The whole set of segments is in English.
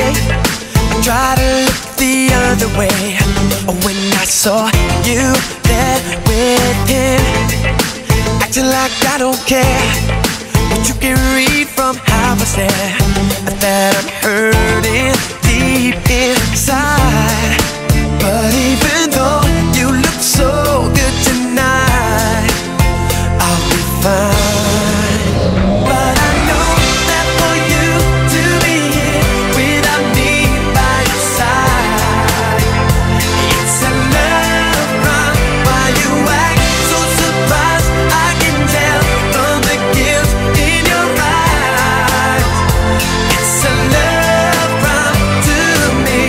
day. I tried to look the other way when I saw you there with him, acting like I don't care. But you can read from how I stare that I'm hurting deep inside. But even though you look so good tonight, I'll be fine. But I know that for you to be here without me by your side, it's a love crime. Why you act so surprised? I can tell from the guilt in your eyes. It's a love crime to me.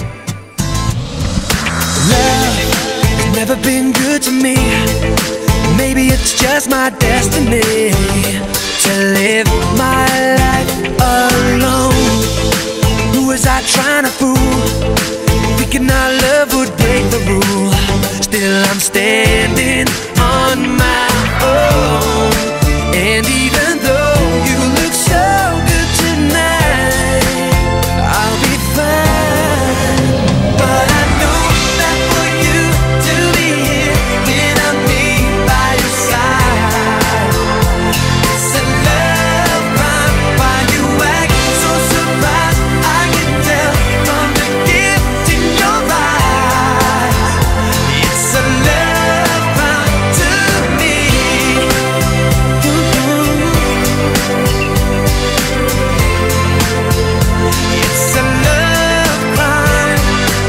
Love has never been good to me. Maybe it's just my destiny to live my life alone. Who was I trying to fool? Thinking our love would break the rule. Still I'm standing on my own. And even though you look so good tonight, I'll be fine. But I know that for you to be here without me by your side, it's a love crime. Why you act so surprised? I can tell from the gift in your eyes. It's a love crime to me. It's a love crime.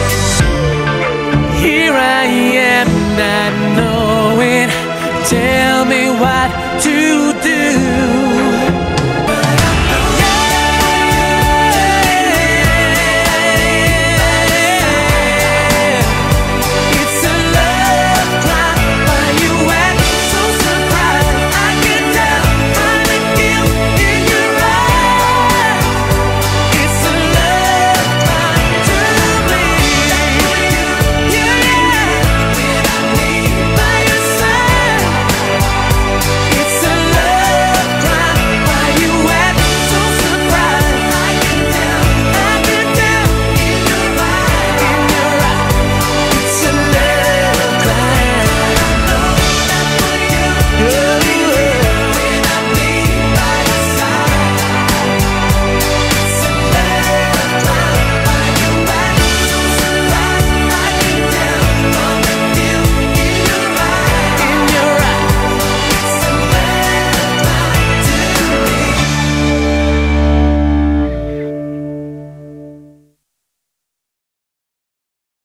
Here I am not knowing. Tell